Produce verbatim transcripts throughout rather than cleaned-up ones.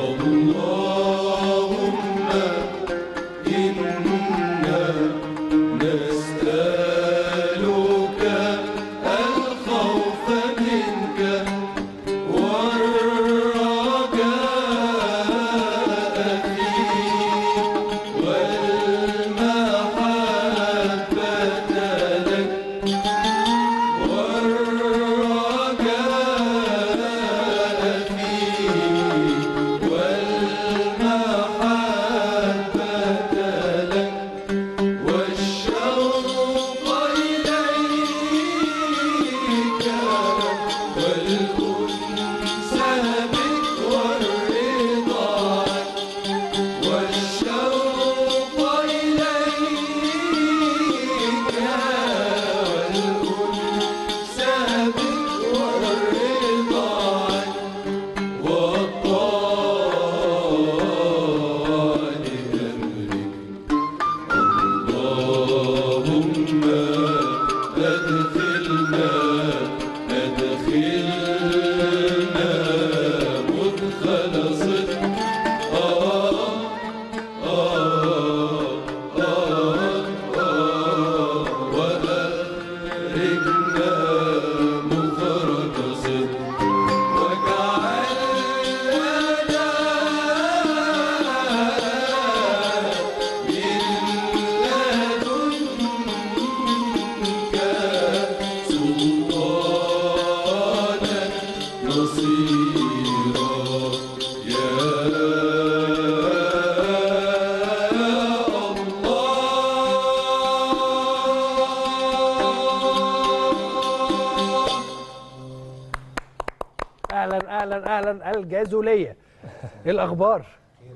الجازولية. ايه الاخبار؟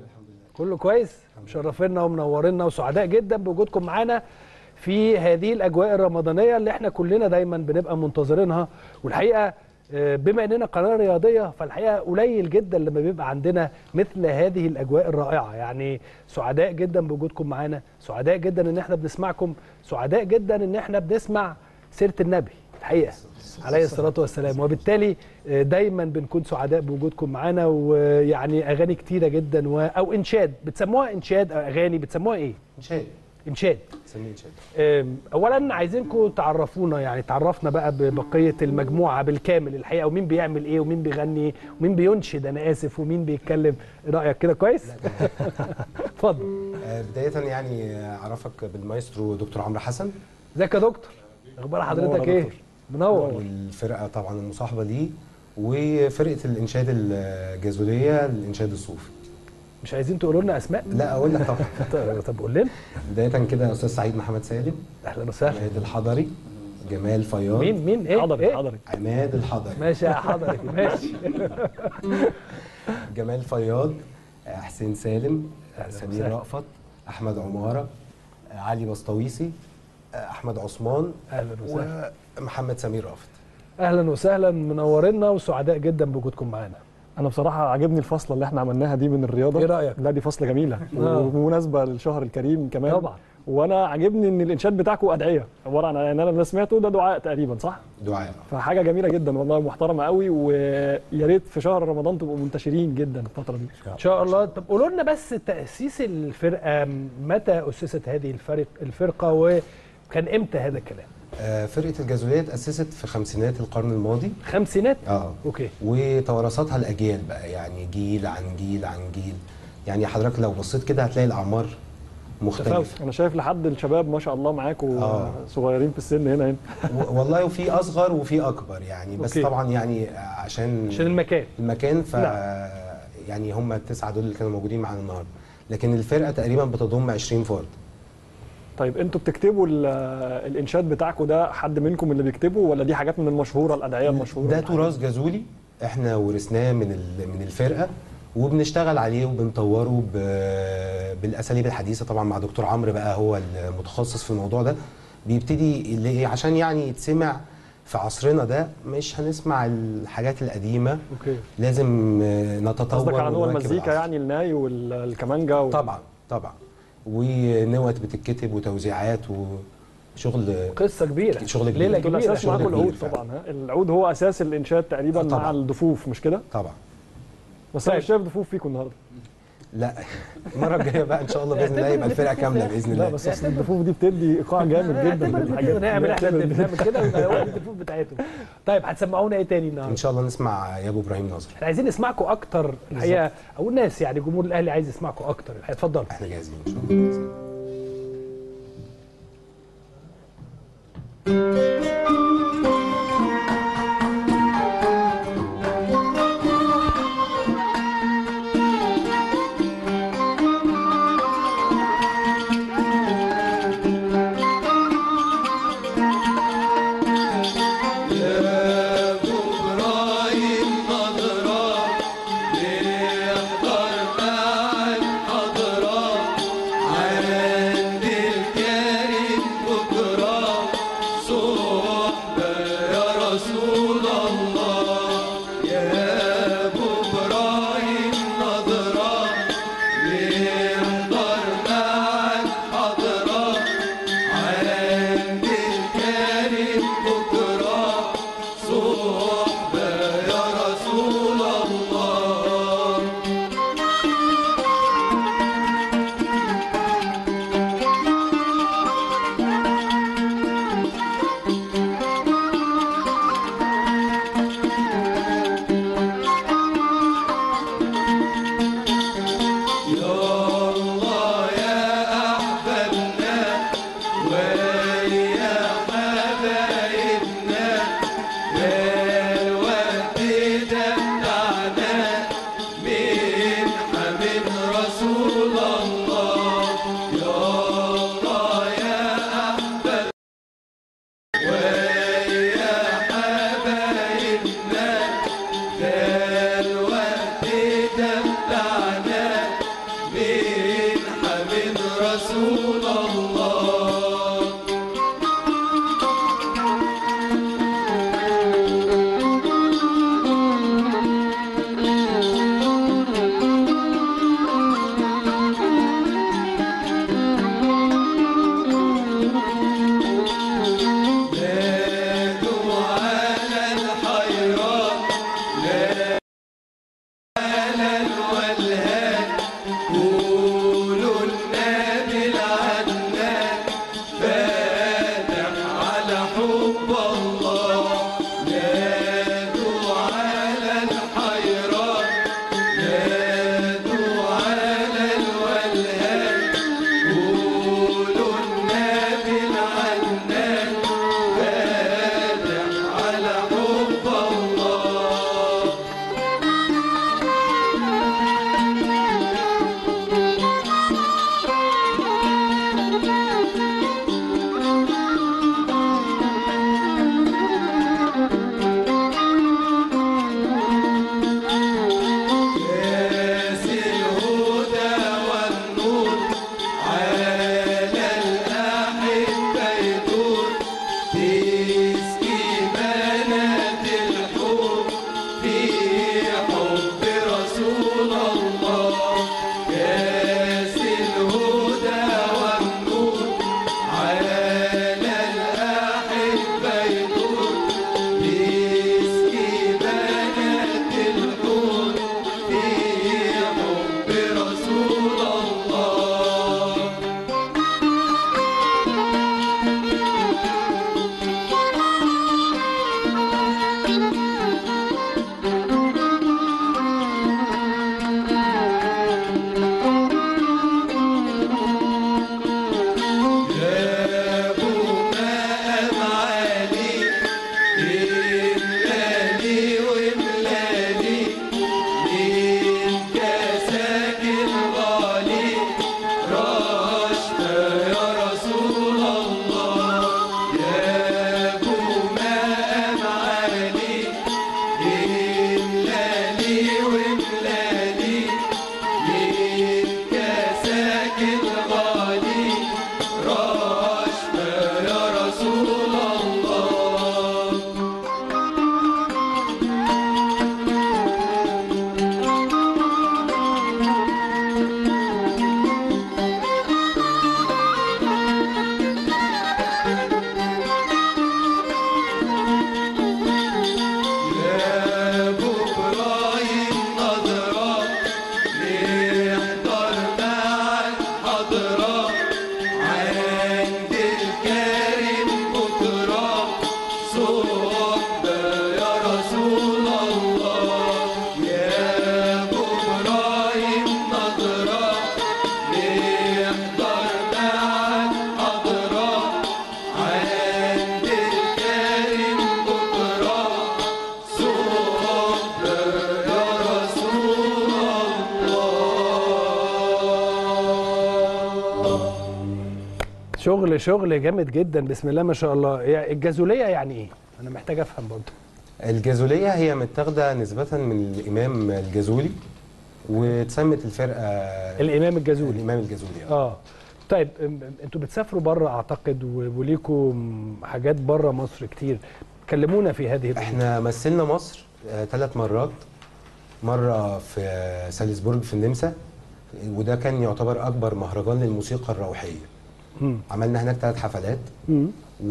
كله كويس؟ مشرفينا ومنورينا وسعداء جدا بوجودكم معانا في هذه الاجواء الرمضانيه اللي احنا كلنا دايما بنبقى منتظرينها. والحقيقه بما اننا قناه رياضيه فالحقيقه قليل جدا لما بيبقى عندنا مثل هذه الاجواء الرائعه. يعني سعداء جدا بوجودكم معانا، سعداء جدا ان احنا بنسمعكم، سعداء جدا ان احنا بنسمع سيره النبي الحقيقه عليه الصلاة والسلام، وبالتالي دايما بنكون سعداء بوجودكم معانا. ويعني اغاني كتيره جدا و... او انشاد، بتسموها انشاد او اغاني بتسموها ايه؟ انشاد. انشاد. بنسميه انشاد. اولا عايزينكم تعرفونا، يعني تعرفنا بقى ببقيه المجموعه بالكامل الحقيقه، ومين بيعمل ايه ومين بيغني ومين بينشد، انا اسف، ومين بيتكلم. رايك كده كويس؟ اتفضل. بدايه يعني اعرفك بالمايسترو دكتور عمرو حسن. ازيك يا دكتور؟ اخبار حضرتك ايه؟ منور. والفرقه طبعا المصاحبه ليه، وفرقه الانشاد الجازوليه الانشاد الصوفي. مش عايزين تقولوا لنا اسماء؟ لا اقول لك طبعا. طب قول لنا. بدايه كده استاذ سعيد محمد سالم. اهلا وسهلا. عماد الحضري. جمال فياض. مين مين ايه؟ حضري إيه؟ حضري. عماد الحضري. ماشي يا حضري ماشي. جمال فياض، حسين سالم، سمير رأفت، احمد عماره، علي بسطويسي، احمد عثمان، اهلا وسهلا، ومحمد سمير رأفت. اهلا وسهلا، منورنا وسعداء جدا بوجودكم معانا. انا بصراحه عجبني الفصله اللي احنا عملناها دي من الرياضه. ايه رايك؟ لا دي فصله جميله آه. ومناسبه للشهر الكريم كمان طبعا. وانا عاجبني ان الانشاد بتاعكم ادعيه عباره عن، يعني انا اللي سمعته ده دعاء تقريبا، صح؟ دعاء. فحاجه جميله جدا والله، محترمه قوي، ويا ريت في شهر رمضان تبقوا منتشرين جدا الفتره دي ان شاء الله. طب قولوا لنا بس تاسيس الفرقه، متى اسست هذه الفرق الفرقه وكان امتى هذا الكلام؟ آه فرقه الجازوليه اتاسست في خمسينات القرن الماضي. خمسينات؟ اه اوكي. وتوارثتها الاجيال بقى، يعني جيل عن جيل عن جيل. يعني حضرتك لو بصيت كده هتلاقي الاعمار مختلفه. انا شايف لحد الشباب ما شاء الله معاكم آه. صغيرين في السن هنا هنا. والله وفي اصغر وفي اكبر يعني، بس أوكي. طبعا يعني عشان عشان المكان المكان ف لا. يعني هم التسعه دول اللي كانوا موجودين معانا النهارده، لكن الفرقه تقريبا بتضم عشرين فرد. طيب انتوا بتكتبوا الانشاد بتاعكم ده، حد منكم اللي بيكتبه ولا دي حاجات من المشهوره الادعيه المشهوره؟ ده تراث جازولي احنا ورثناه من من الفرقه، وبنشتغل عليه وبنطوره بالاساليب الحديثه طبعا مع دكتور عمرو بقى، هو المتخصص في الموضوع ده. بيبتدي عشان يعني يتسمع في عصرنا ده، مش هنسمع الحاجات القديمه. اوكي. لازم نتطور. قصدك على نوع المزيكا يعني، الناي والكمانجا و... طبعا طبعا، ونوت بتتكتب وتوزيعات وشغل، قصه كبيره، شغل كبير. ليله كبيره. الاساس معاكم العود طبعا. ها العود هو اساس الانشاد تقريبا طبعًا. مع الضفوف مش كده؟ طبعا. بس انا مش شايف ضفوف فيكم النهارده. لا المره الجايه بقى ان شاء الله باذن الله يبقى الفرقه كامله باذن لا الله. بس اصل الضفوف دي بتدي ايقاع جامد جدا بالحاجات نعمل احنا بنعمل كده ويبقى هو الضفوف بتاعتهم. طيب هتسمعونا ايه تاني النهارده؟ ان شاء الله نسمع يا ابو ابراهيم ناصر. احنا عايزين نسمعكم اكتر الحقيقه، او الناس يعني جمهور الاهلي عايز يسمعكم اكتر الحقيقه. اتفضلوا. احنا جاهزين ان شاء الله. شغل شغل جامد جدا، بسم الله ما شاء الله. هي الجازوليه يعني ايه؟ انا محتاج افهم برضه. الجازوليه هي متاخده نسبه من الامام الجازولي، واتسمت الفرقه الامام الجازولي. الامام الجازولي اه. اه طيب أم- انتوا بتسافروا بره اعتقد، و- وليكم حاجات بره مصر كتير، كلمونا في هذه الأمور. احنا مثلنا مصر ثلاث مرات. مره في آه، سالزبورج في النمسا، وده كان يعتبر اكبر مهرجان للموسيقى الروحيه. مم. عملنا هناك ثلاث حفلات، مم.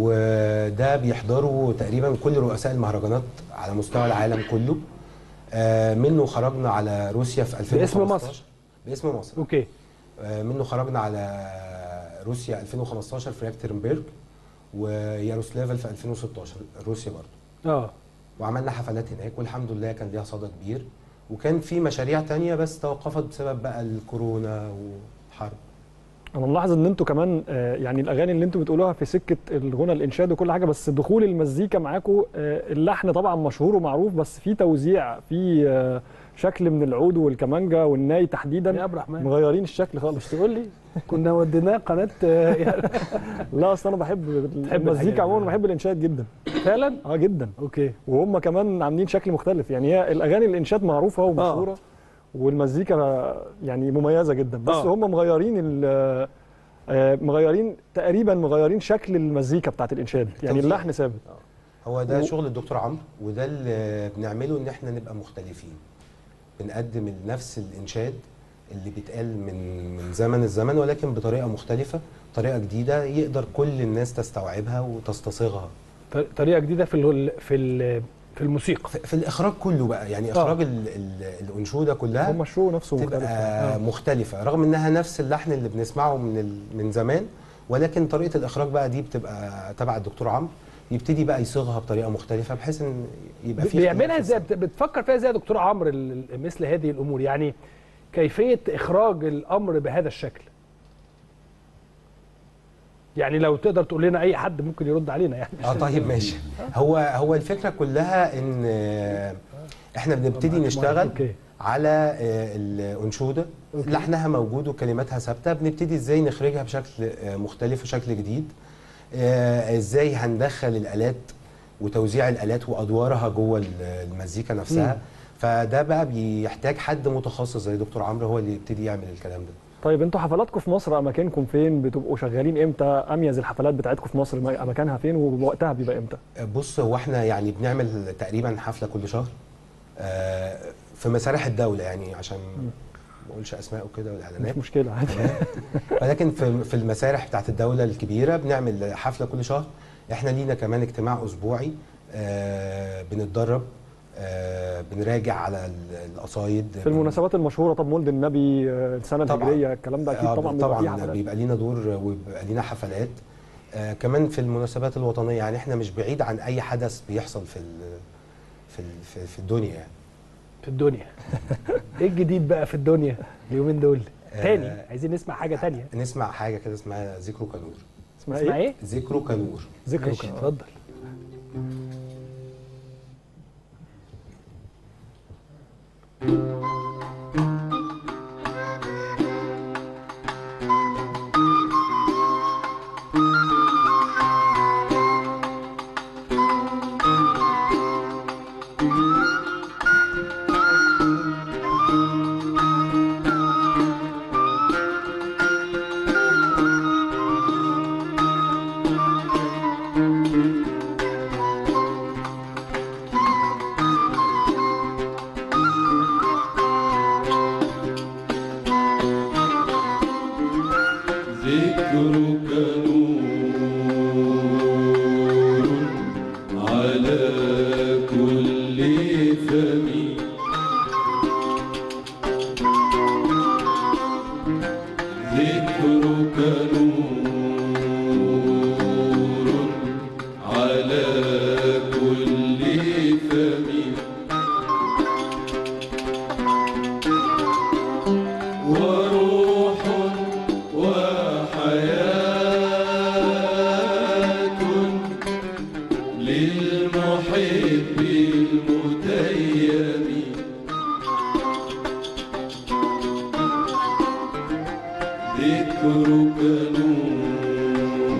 وده بيحضروا تقريبا كل رؤساء المهرجانات على مستوى العالم كله. آه، منه خرجنا على روسيا في ألفين وخمستاشر. باسم مصر. باسم مصر. اوكي. آه، منه خرجنا على روسيا ألفين وخمستاشر في يكترنبرج، وياروسلافل في ألفين وستاشر روسيا برضه. اه وعملنا حفلات هناك والحمد لله كان ليها صدى كبير. وكان في مشاريع تانية بس توقفت بسبب بقى الكورونا والحرب. انا ملاحظ ان انتوا كمان آه، يعني الاغاني اللي انتوا بتقولوها في سكه الغنى الانشاد وكل حاجه، بس دخول المزيكا معاكم، آه، اللحن طبعا مشهور ومعروف، بس في توزيع، في آه، شكل من العود والكمانجا والناي تحديدا يا عبد الرحمن مغيرين الشكل خالص. مش تقول لي كنا وديناه قناه آه، يعني لا اصل انا بحب الحاجات المزيكا دي. عموما، بحب الانشاد جدا. فعلا. اه جدا. اوكي. وهم كمان عاملين شكل مختلف، يعني هي الاغاني الانشاد معروفه ومشهوره، والمزيكا يعني مميزه جدا، بس آه. هم مغيرين ال- آه، مغيرين تقريبا مغيرين شكل المزيكا بتاعت الانشاد، يعني التوزيع. اللحن ثابت. هو ده و- شغل الدكتور عمرو، وده اللي بنعمله ان احنا نبقى مختلفين. بنقدم نفس الانشاد اللي بيتقال من من زمن الزمن، ولكن بطريقه مختلفه، طريقه جديده يقدر كل الناس تستوعبها وتستصيغها. ط- طريقه جديده في ال في ال في الموسيقى. في في الاخراج كله بقى، يعني اخراج ال- ال- الانشوده كلها هم الشو نفسه مختلف. تبقى آه. مختلفه، رغم انها نفس اللحن اللي بنسمعه من ال- من زمان، ولكن طريقه الاخراج بقى دي بتبقى تبع الدكتور عمرو، يبتدي بقى يصيغها بطريقه مختلفه بحيث ان يبقى في بيعملها اختلاف ازاي؟ في بت- بتفكر فيها ازاي يا دكتور عمرو ال- ال- مثل هذه الامور؟ يعني كيفيه اخراج الامر بهذا الشكل؟ يعني لو تقدر تقول لنا، اي حد ممكن يرد علينا يعني. اه طيب ماشي. هو هو الفكره كلها ان آه، احنا بنبتدي نشتغل أوكي. على آه، الانشوده، أوكي. لحنها موجود وكلماتها ثابته، بنبتدي ازاي نخرجها بشكل آه، مختلف وشكل جديد. آه، ازاي هندخل الالات وتوزيع الالات وادوارها جوه ال- المزيكا نفسها. مم. فده بقى بيحتاج حد متخصص زي دكتور عمرو هو اللي يبتدي يعمل الكلام ده. طيب انتوا حفلاتكم في مصر اماكنكم فين؟ بتبقوا شغالين امتى؟ اميز الحفلات بتاعتكم في مصر اماكنها فين ووقتها بيبقى امتى؟ بص، هو احنا يعني بنعمل تقريبا حفله كل شهر آه، في مسارح الدوله، يعني عشان ما اقولش اسماء وكده والاعلانات، مش مشكله عادي. ولكن في في المسارح بتاعت الدوله الكبيره بنعمل حفله كل شهر. احنا لينا كمان اجتماع اسبوعي آه، بنتدرب، آه، بنراجع على ال- القصايد في المناسبات المشهوره، طب مولد النبي، آه، السنه طبعاً. الهجريه، الكلام ده اكيد آه، طبعا بيبقى فيه طبعا حفلات. بيبقى لينا دور وبيبقى لينا حفلات. آه، كمان في المناسبات الوطنيه، يعني احنا مش بعيد عن اي حدث بيحصل في ال- في ال- في- في الدنيا يعني. في الدنيا. ايه الجديد بقى في الدنيا اليومين دول؟ آه، تاني عايزين نسمع حاجه تانية. نسمع حاجه كده اسمها ذكر كنور. اسمها اسمع ايه؟ ايه؟ ذكر كنور. ذكر ماشي، اتفضل. ذكرك نور على كل فم، ذكرك نور على كل فم، وروح وحياة للمحب المتيم، ذكرك نور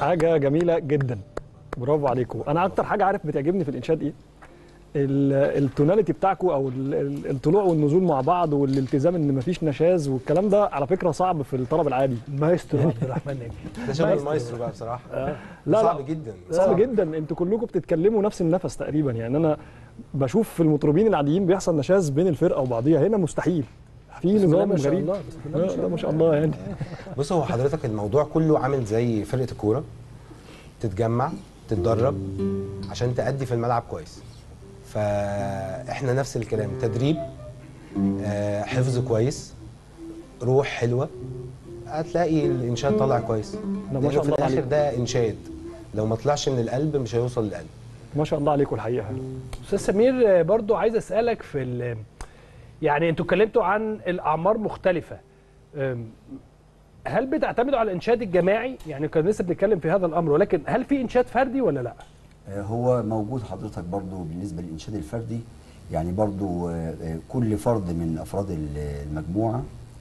حاجه جميله جدا، برافو عليكم. انا اكتر حاجه عارف بتعجبني في الانشاد ايه؟ التوناليتي بتاعكم او الطلوع والنزول مع بعض والالتزام ان مفيش نشاز والكلام ده، على فكره صعب في الطلب العادي. مايسترو عبد الرحمن ناجي ده شغل المايسترو بقى بصراحه. آه. لا صعب لا جدا صعب جدا. انتوا كلكم بتتكلموا نفس النفس تقريبا، يعني انا بشوف في المطربين العاديين بيحصل نشاز بين الفرقه وبعضيها، هنا مستحيل، في نظام ما شاء غريب. الله بسم الله ما شاء لا الله ما شاء الله يعني. بص، هو حضرتك الموضوع كله عامل زي فرقه الكوره، تتجمع تتدرب عشان تأدي في الملعب كويس. فاحنا نفس الكلام، تدريب، آه، حفظ كويس، روح حلوه، هتلاقي الانشاد طالع كويس. ده ما شاء في الله الاخر عليك. ده انشاد، لو ما طلعش من القلب مش هيوصل للقلب. ما شاء الله عليكم الحقيقه. استاذ سمير، برضو عايز اسالك في ال- يعني انتوا اتكلمتوا عن الاعمار مختلفه، أم، هل بتعتمدوا على الانشاد الجماعي؟ يعني كنا لسه بنتكلم في هذا الامر، ولكن هل في انشاد فردي ولا لا؟ هو موجود حضرتك برضو بالنسبة للإنشاد الفردي، يعني برضو كل فرد من أفراد المجموعة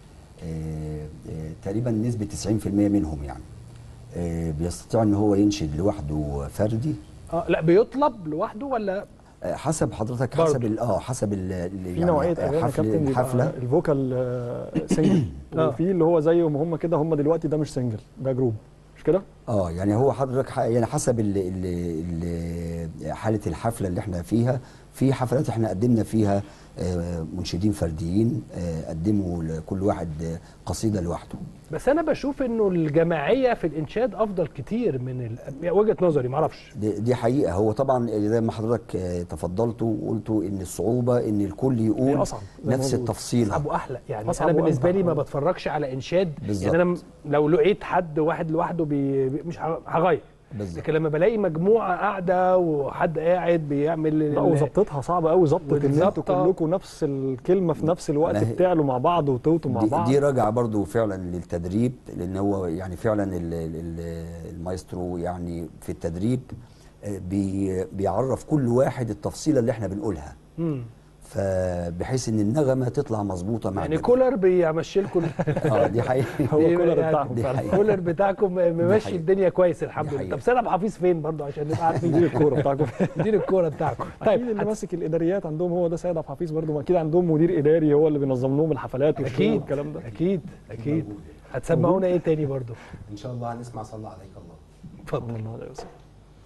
تقريبا نسبة تسعين في المية منهم يعني بيستطيع ان هو ينشد لوحده فردي. اه لا، بيطلب لوحده ولا حسب حضرتك، برضو. حسب ال اه حسب ال في يعني نوعيه اغاني يا حفل كابتن الحفله بيبقى الفوكال آه، سنجل، آه. وفي اللي هو زيهم هم كده، هم دلوقتي ده مش سنجل، ده جروب، مش كده؟ اه يعني هو حضرتك ح- يعني حسب ال ال حاله الحفله اللي احنا فيها. في حفلات احنا قدمنا فيها آه، منشدين فرديين آه، قدموا لكل واحد آه، قصيده لوحده. بس انا بشوف انه الجماعيه في الانشاد افضل كتير من ال... يعني وجهه نظري، معرفش. دي, دي حقيقه. هو طبعا زي ما حضرتك آه، تفضلتوا وقلتوا ان الصعوبه ان الكل هي يقول أصعب زي ما نفس بقول. التفصيله. اصعب واحلى يعني. أصعب انا بالنسبه وأمتع. لي ما بتفرجش على انشاد، بالظبط. يعني انا م- لو لقيت حد واحد لوحده بي... بي- مش ه- هغير، بالظبط. لكن لما بلاقي مجموعه قاعده وحد قاعد بيعمل لا، ال- وظبطتها صعبه قوي، ظبطت ان انتوا والظبطة. كلكم نفس الكلمه في نفس الوقت، ما هي- بتعلوا مع بعض وتوتوا مع دي, بعض. دي راجعه برضو فعلا للتدريب، لان هو يعني فعلا ال- ال- ال- المايسترو يعني في التدريب آه، بي بيعرف كل واحد التفصيله اللي احنا بنقولها، مم. فبحيث ان النغمه تطلع مظبوطه مع يعني النغمة. كولر بيمشي لكم اه دي حقيقه. هو كولر يعني بتاعهم دي فعلا. حقيقة. الكولر بتاعكم ممشي حقيقة. الدنيا كويس الحمد دي لله. حقيقة. طب سيد ابو حفيظ فين برضه عشان نبقى عارفين؟ مدير الكوره بتاعكم. مدير الكوره بتاعكم. طيب طيب اللي هت- ماسك الاداريات عندهم هو ده سيد عبد الحفيظ برضه، ما اكيد عندهم مدير اداري هو اللي بينظم لهم الحفلات والشغل اكيد والكلام ده. اكيد اكيد هتسمعونا ايه تاني برضه؟ ان شاء الله هنسمع صلى عليك الله. اتفضل. الله عليه وسلم.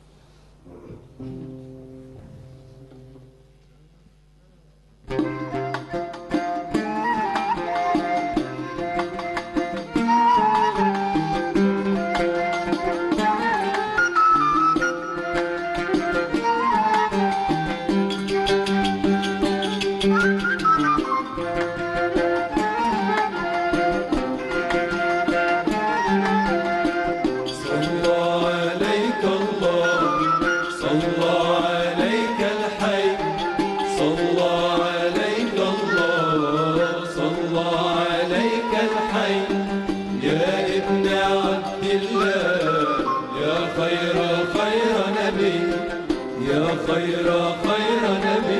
صلى عليك الله، صلى عليك الحي، صلى عليك الله، صلى عليك الحي، يا ابن عبد الله، يا خير خير نبي، يا خير خير نبي.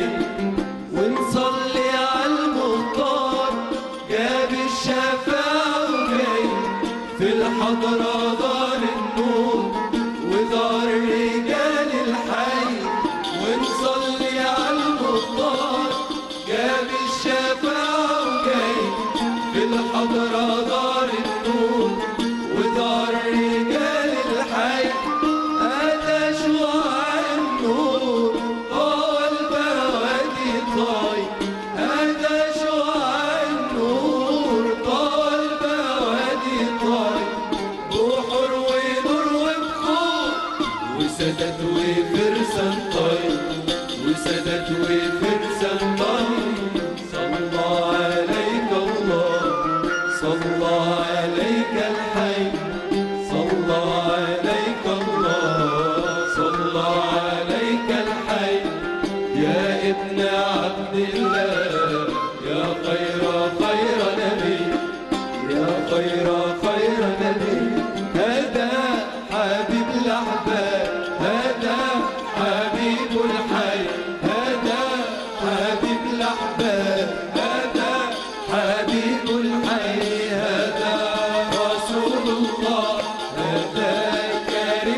ونصلي على المختار جاب الشفاعة وجاي في الحضرة دار النور ودار رجال الحي. ونصلي على المختار جاب الشفاعة وجاي في الحضرة دار النور ودار رجال الحي. هذا شعاع النور طال بوادي طاي، هذا شعاع النور طال بوادي طاي. بحر ونور وبخور وسادات وفرسان طاي، وسادات وفرسان طاي. صلى عليك الله، صلى عليك الحي، صلى عليك الله، صلى عليك الحي، يا ابن عبد الله، يا خير خير نبي، يا خير خير نبي. هذا حبيب الأحباب، هذا حبيب الحي، هذا حبيب الأحباب، هذا حبيب الحي، هذا رسول الله، هذا كريم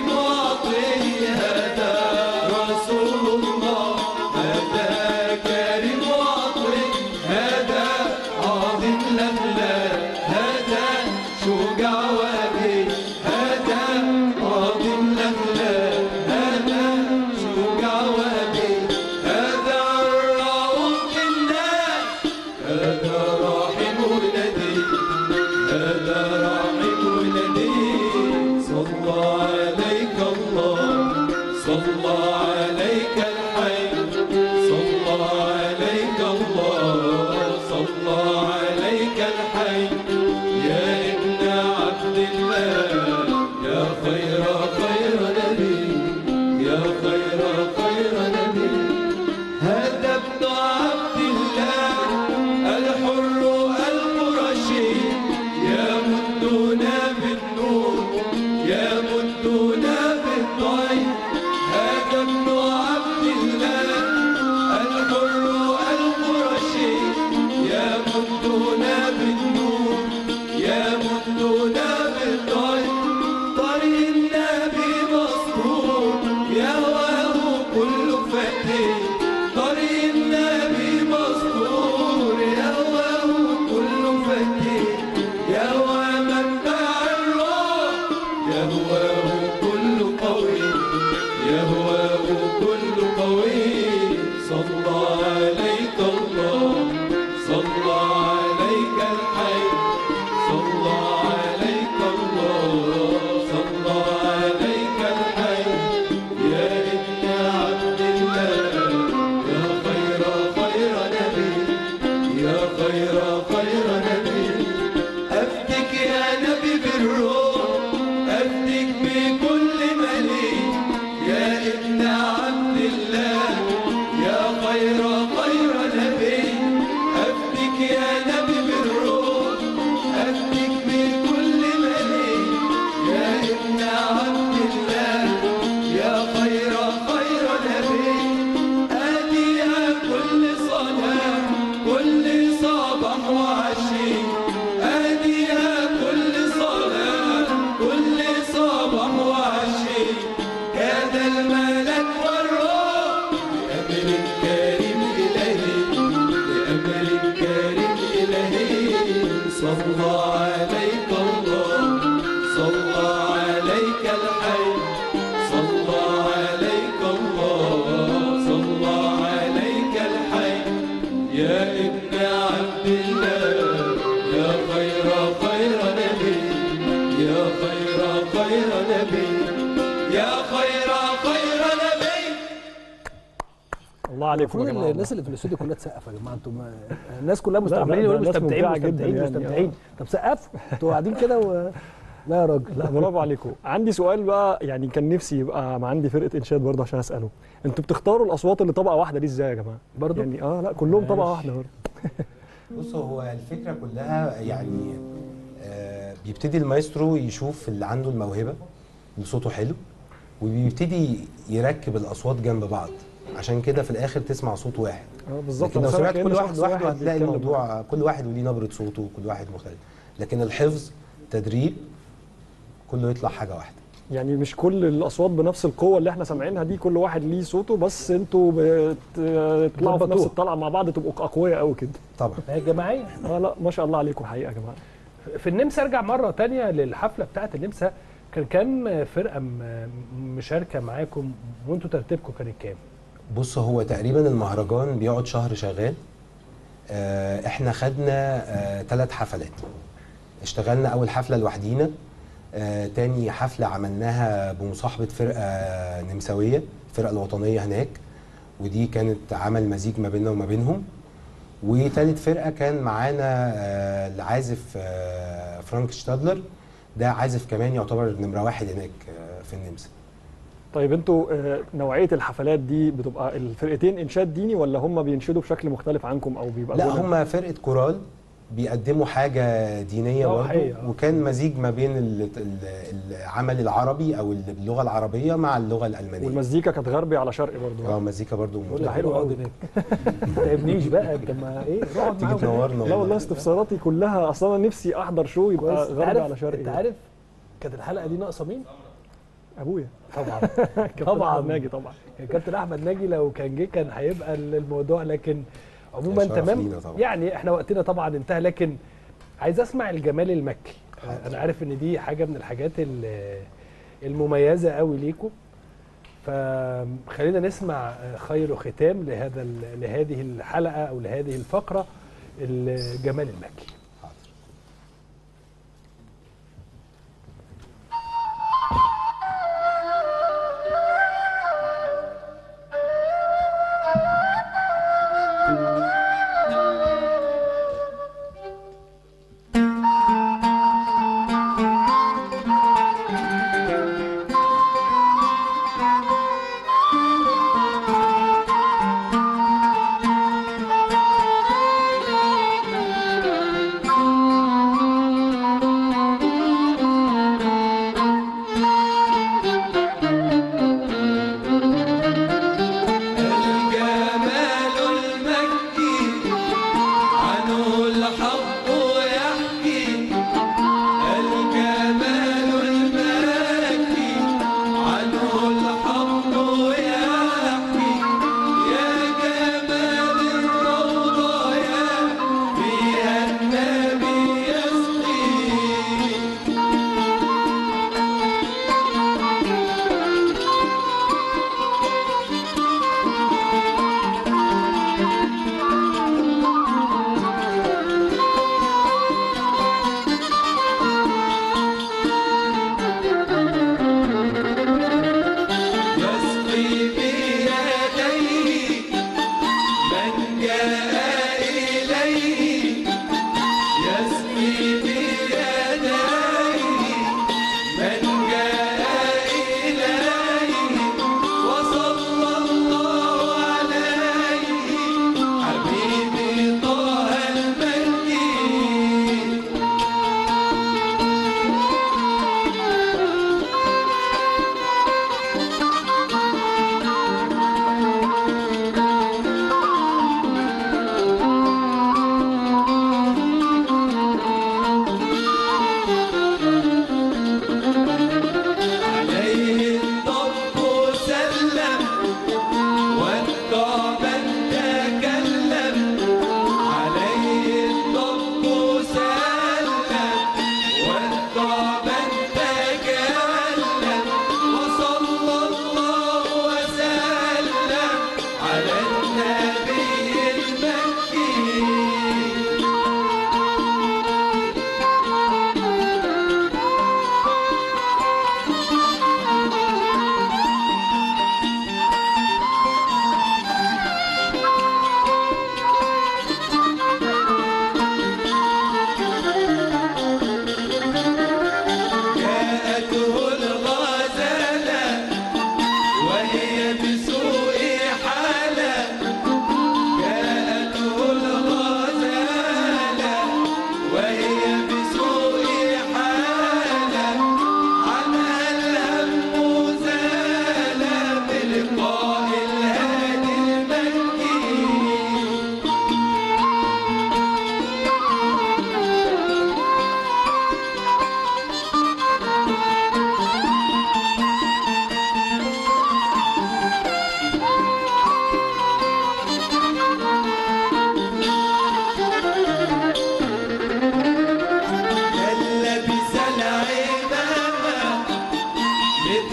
صلى عليك الحي صلى عليك الله صلى عليك الحي يا ابن عبد الله يا خير خير نبي يا خير خير نبي هذا ابن عبد الله الحر القرشي يمدنا بالنور يمدنا بالطيب هذا ابن عبد الله الحر القرشي يمدنا بالنور يمدنا بالطيب طريق النبي مسطور يهواه كل فتي طريق النبي مسطور يهواه كل فتي يهوى منبع الروح يهواه كل قوي يهواه كل قوي صلى عليك الله صلى عليك الحي صلى عليك الله صلى عليك الحي يا ابن عبد الله يا خير خير نبي يا خير خير نبي أفتك يا نبي بالروح أفتك بكل مليك يا ابن عبد الله يا خير خير نبي أفتك يا نبي بالروح أفتك بكل مليك يا ابن عبد الله يا خير خير نبي أهديها كل صلاة كل صباح وعشي أهديها كل صلاة كل صباح وعشي كاد الملك والروح بأمر كريم إلهي بأمر كريم إلهي صلى عليك الله صلى عليك الحي صلى عليك الله صلى عليك الحي يا ابن عبد الله يا خير خير نبي يا خير خير نبي يا خير خير نبي الله عليكم يا المفروض جماعه الناس اللي في الاستوديو كلها تسقف يا جماعه انتم الناس كلها لا، مستعملين ده يقولوا ناس مستمتعين ممتعة جداً مستمتعين يعني، مستمتعين آه. طب سقفوا انتوا قاعدين كده و... لا يا راجل لا برافو عليكم. عندي سؤال بقى، يعني كان نفسي يبقى ما عندي فرقه انشاد برضه عشان اساله. انتوا بتختاروا الاصوات اللي طبقه واحده دي ازاي يا جماعه؟ برضه يعني اه لا كلهم طبقه واحده برضه. بص هو الفكره كلها يعني آه بيبتدي المايسترو يشوف اللي عنده الموهبه اللي صوته حلو وبيبتدي يركب الاصوات جنب بعض عشان كده في الاخر تسمع صوت واحد. اه بالظبط. لكن لو أنا سامع سمعت كأن كل واحد شخص لوحده هتلاقي بيتكلم. الموضوع كل واحد وليه نبره صوته وكل واحد مختلف. لكن الحفظ تدريب كله يطلع حاجه واحده. يعني مش كل الاصوات بنفس القوه اللي احنا سامعينها دي، كل واحد ليه صوته، بس انتوا بتطلعوا في نفس ظبطوها. الطلعه مع بعض تبقوا اقوياء قوي كده. طبعا هي جماعيه. اه لا ما شاء الله عليكم حقيقه يا جماعه. في النمسا ارجع مره تانية للحفله بتاعه النمسا، كان كام فرقه م- مشاركه معاكم وانتوا ترتيبكم كان كام؟ بص هو تقريبا المهرجان بيقعد شهر شغال. آه، احنا خدنا ثلاث حفلات. اشتغلنا اول حفله لوحدينا، آه، تاني حفله عملناها بمصاحبه فرقه نمساويه، الفرقه الوطنيه هناك، ودي كانت عمل مزيج ما بيننا وما بينهم. وتالت فرقه كان معانا آه، العازف آه، فرانك شتادلر، ده عازف كمان يعتبر نمره واحد هناك آه، في النمسا. طيب انتوا آه، نوعيه الحفلات دي بتبقى الفرقتين انشاد ديني ولا هم بينشدوا بشكل مختلف عنكم او بيبقى لا غنى؟ هم فرقه كورال بيقدموا حاجه دينيه روحية، برضه، آه. وكان مزيج ما بين ال- ال- العمل العربي او اللي باللغه العربيه مع اللغه الالمانيه. والمزيكا كانت غربي على شرقي برضه. اه مزيكا برضه بقول لك ده حلو روح قوي. اقعد هناك. ما تعبنيش بقى انت، ما ايه اقعد تيجي معاهم. تنورنا لا والله استفساراتي كلها اصلا انا نفسي احضر شو يبقى كويس. غربي عارف- على شرقي. انت عارف كانت الحلقه دي ناقصه مين؟ ابويا طبعا كابتن طبعاً. أحمد ناجي طبعا. كابتن احمد ناجي لو كان جه كان هيبقى الموضوع، لكن عموما شرف تمام. لينا طبعاً. يعني احنا وقتنا طبعا انتهى، لكن عايز اسمع الجمال المكي. انا عارف ان دي حاجه من الحاجات ال- المميزه قوي ليكم، فخلينا نسمع خير ختام لهذا ال- لهذه الحلقه او لهذه الفقره، الجمال المكي. حاضر.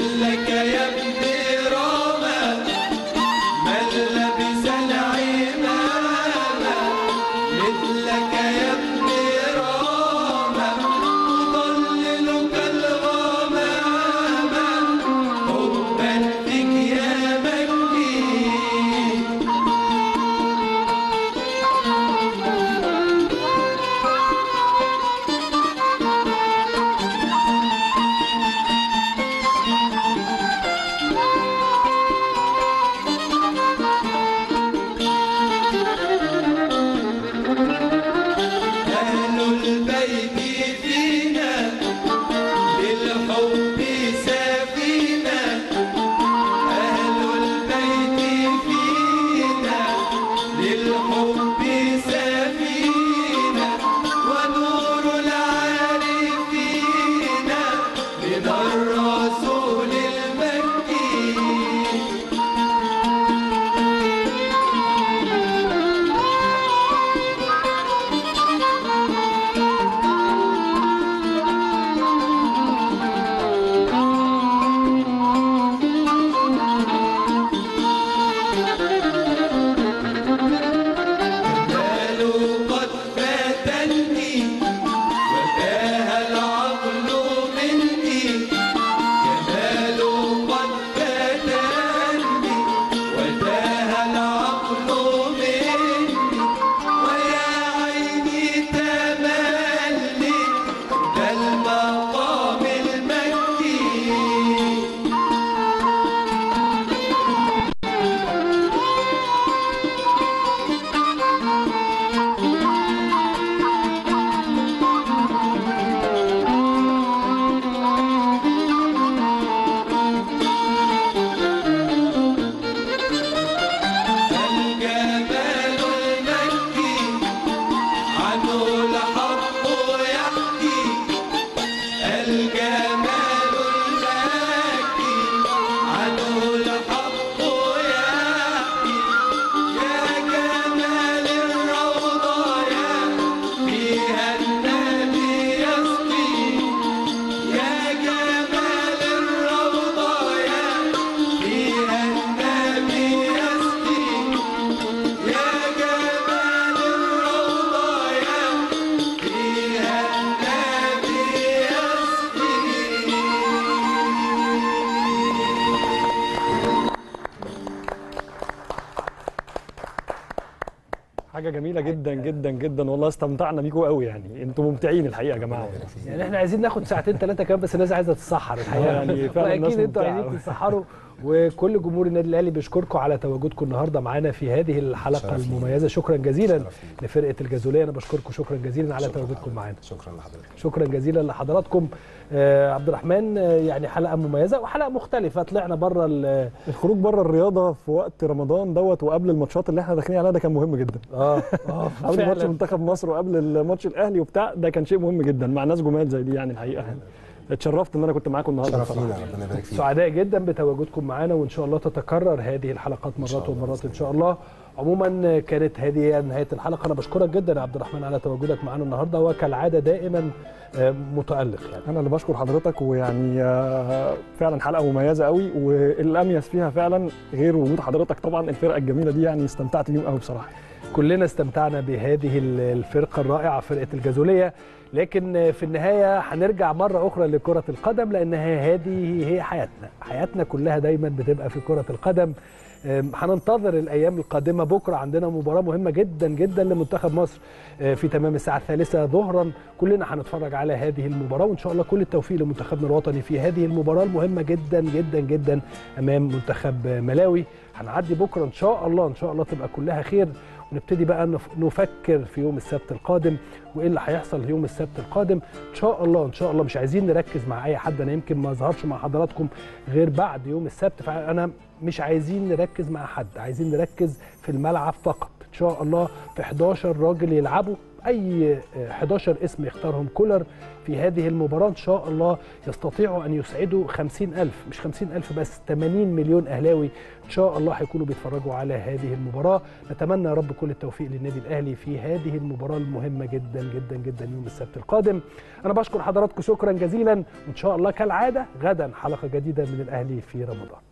مثلك يا ابن راما من لبس العمامة مثلك يا ابن راما تضللك الغمامة حبا فيك يا مجدي أهل البيت فينا للحب سفينة أهل البيت فينا للحب سفينة ونور العارفين من الرسول المكي المال قد فاتني وتاه العقل مني جمال قد فاتني وتاه العقل مني ويا عيني تملي ذا المقام المكي الجمال المكي عنه الحق يحكي الجمال المكي عنه الحق يحكي يا جمال الروضايا فيها النبي يسقي يا جمال الروضايا فيها النبي يسقي يا جمال الروضايا فيها النبي حاجه جميله جدا جدا جدا والله، استمتعنا بيكم قوي يعني، انتوا ممتعين الحقيقه يا جماعه والله. يعني احنا عايزين ناخد ساعتين ثلاثه كمان بس الناس عايزه تتسحر الحقيقه يعني فعلا الناس اكيد انتوا ممتعة عايزين أوي. تتسحروا. وكل جمهور النادي الاهلي بيشكركم على تواجدكم النهارده معانا في هذه الحلقه شرف لينا. المميزه. شكرا جزيلا شرف لينا. لفرقه الجازوليه، انا بشكركم شكرا جزيلا على شكراً تواجدكم لحضرتك. معانا. شكرا لحضرتك. شكرا جزيلا لحضراتكم. آه عبد الرحمن، آه يعني حلقه مميزه وحلقه مختلفه، طلعنا بره ال- الخروج بره الرياضه في وقت رمضان دوت وقبل الماتشات اللي احنا داخلين عليها ده كان مهم جدا. اه اه قبل ماتش فعلا. منتخب مصر وقبل الماتش الاهلي وبتاع، ده كان شيء مهم جدا مع ناس جمال زي دي يعني الحقيقه. يعني اتشرفت ان انا كنت معاكم النهارده شرف بصراحه. لينا، ربنا يبارك فيك. سعداء جدا بتواجدكم معانا، وان شاء الله تتكرر هذه الحلقات مرات شاء الله ومرات بإذن ان شاء الله. عموما كانت هذه نهايه الحلقه، انا بشكرك جدا يا عبد الرحمن على تواجدك معانا النهارده، وكالعاده دائما آه، متالق يعني. انا اللي بشكر حضرتك، ويعني آه، فعلا حلقه مميزه قوي، والاميز فيها فعلا غير وجود حضرتك طبعا الفرقه الجميله دي، يعني استمتعت بيهم قوي بصراحه. كلنا استمتعنا بهذه الفرقه الرائعه فرقه الجازوليه، لكن في النهايه هنرجع مره اخرى لكره القدم، لانها هذه هي حياتنا، حياتنا كلها دايما بتبقى في كره القدم. هننتظر الايام القادمه. بكره عندنا مباراه مهمه جدا جدا لمنتخب مصر في تمام الساعه الثالثة ظهرا، كلنا هنتفرج على هذه المباراه، وان شاء الله كل التوفيق لمنتخبنا الوطني في هذه المباراه المهمه جدا جدا جدا امام منتخب ملاوي. هنعدي بكره ان شاء الله، ان شاء الله تبقى كلها خير، ونبتدي بقى نفكر في يوم السبت القادم وايه اللي هيحصل يوم السبت القادم ان شاء الله. ان شاء الله مش عايزين نركز مع اي حد، انا يمكن ما اظهرش مع حضراتكم غير بعد يوم السبت، فانا مش عايزين نركز مع حد، عايزين نركز في الملعب فقط. ان شاء الله في حداشر راجل يلعبوا اي حداشر اسم يختارهم كولر في هذه المباراه ان شاء الله يستطيعوا ان يسعدوا خمسين ألف، مش خمسين ألف بس، ثمانين مليون اهلاوي ان شاء الله هيكونوا بيتفرجوا على هذه المباراه. نتمنى يا رب كل التوفيق للنادي الاهلي في هذه المباراه المهمه جدا جدا جدا يوم السبت القادم. انا بشكر حضراتكم شكرا جزيلا، وان شاء الله كالعاده غدا حلقه جديده من الاهلي في رمضان.